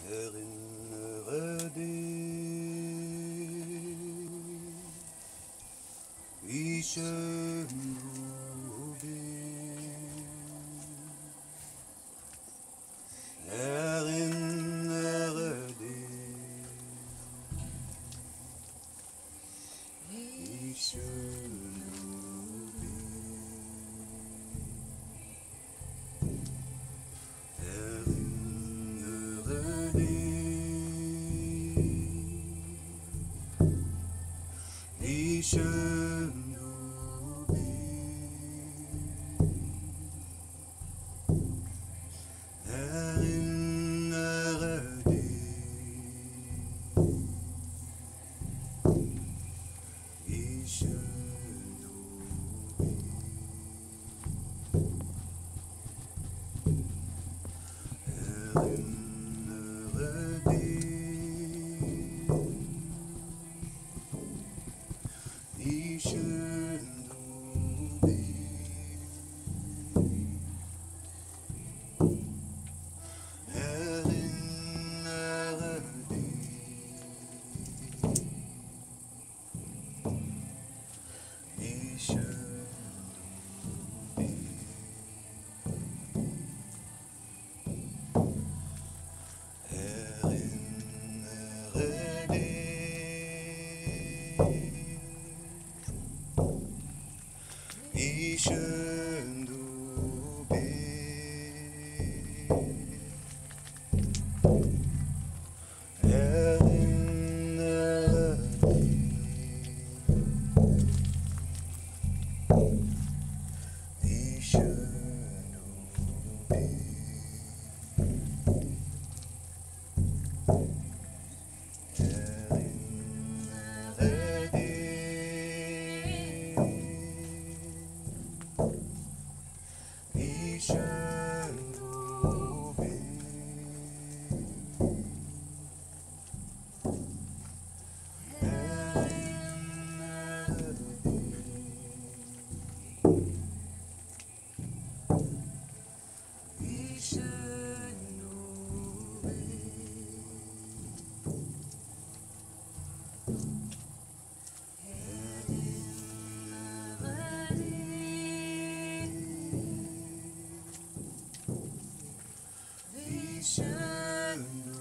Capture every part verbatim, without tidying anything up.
Erinnere dich, wie schön du bist. Erinnere dich, wie schön du bist. Erinnere dich, wie schön du bist. Erinnere dich, wie schön du bist. Erinnere dich, wie schön du bist. Erinnere dich, wie schön du bist. Erinnere dich, wie schön du bist. Erinnere dich, wie schön du bist. Erinnere dich, wie schön du bist. Erinnere dich, wie schön du bist. Wie schön du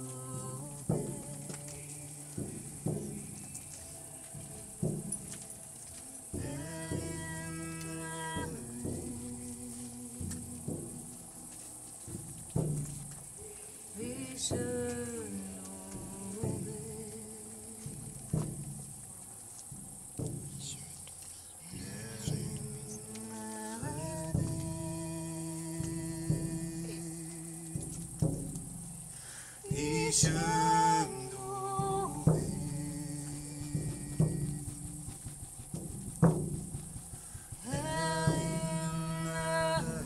bist. Wie schön du bist. Erinnere dich, wie schön du bist. Erinnere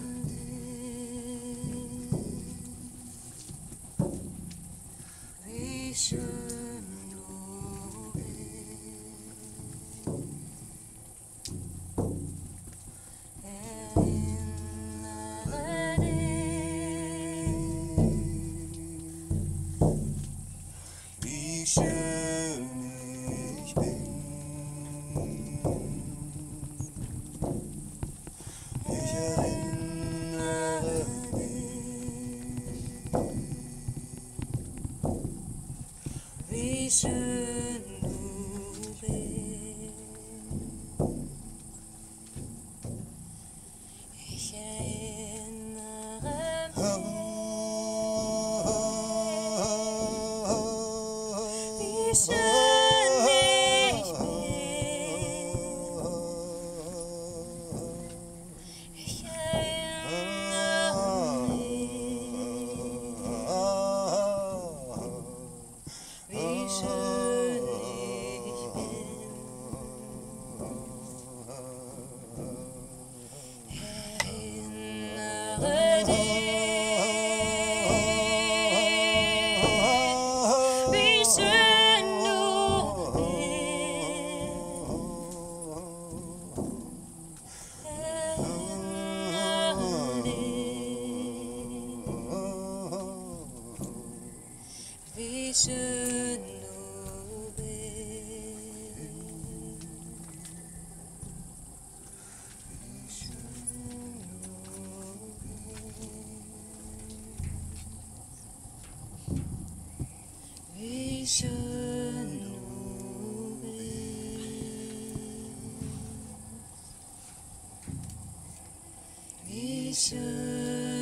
dich, wie schön du bist. Erinnere dich, wie schön ich bin. Ich erinnere dich, wie schön du bist. Ich erinnere mich, wie schön ich bin. Ich erinnere mich, wie schön ich bin. Erinnere dich, wie schön du wie schön du bist. Wie schön du bist. Wie schön.